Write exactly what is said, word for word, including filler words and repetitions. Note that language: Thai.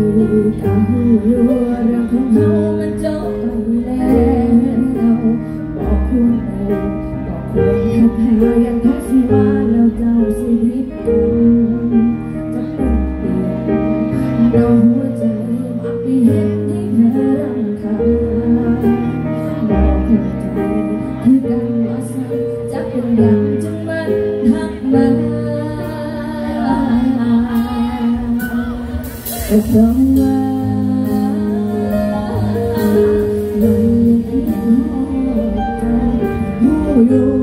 ก็หูอยู่เรื่องของเรามันจบไปแล้วบอกควรเอาบอกควรทักหาอย่างทักสิว่าแล้วเจ้าสิผิดกันจะเป็นเปลี่ยนน้องหัวใจมาเปลี่ยนที่เธอรำคาญบอกเข้าใจคือกันว่าสักจะเป็นอย่างจังมันทักมาแต่เพราะว่าวันนี้ที่หอดใจหูอยู่